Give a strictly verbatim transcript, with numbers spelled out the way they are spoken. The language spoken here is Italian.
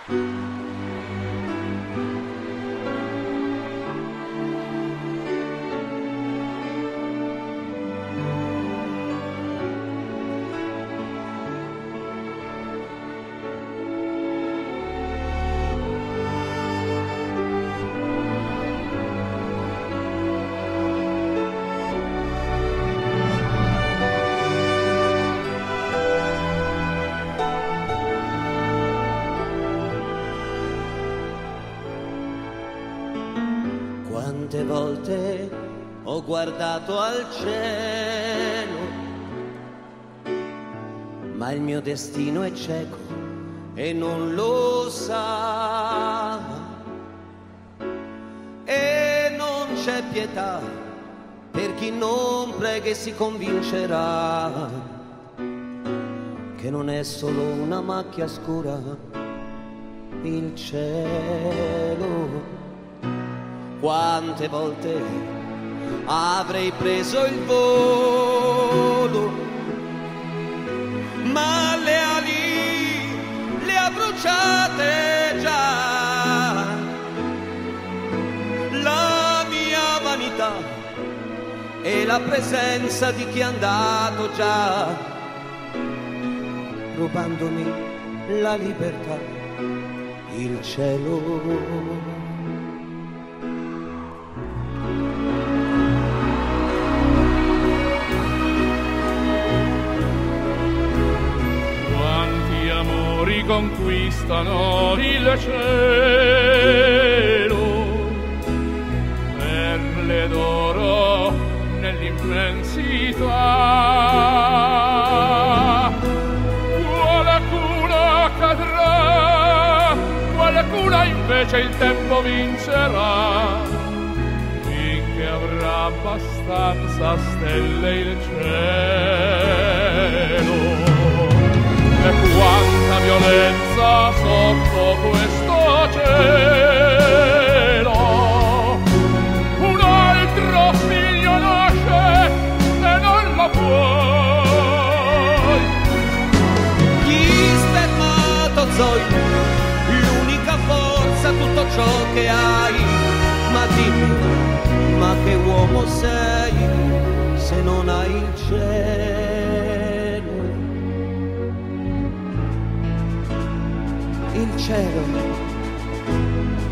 Quante volte ho guardato al cielo, ma il mio destino è cieco e non lo sa. E non c'è pietà per chi non prega e si convincerà che non è solo una macchia scura il cielo. Quante volte avrei preso il volo, ma le ali le ha bruciate già. La mia vanità e la presenza di chi è andato già, rubandomi la libertà, il cielo. Conquistano il cielo, perle d'oro nell'immensità. Qualcuno cadrà, qualcuno invece il tempo vincerà, finché avrà abbastanza stelle il cielo. E quanta violenza sotto questo cielo, un altro figlio nasce e non lo puoi. Gli spermatozoi, l'unica forza, tutto ciò che hai. Ma dimmi, ma che uomo sei se non hai il cielo? Il cielo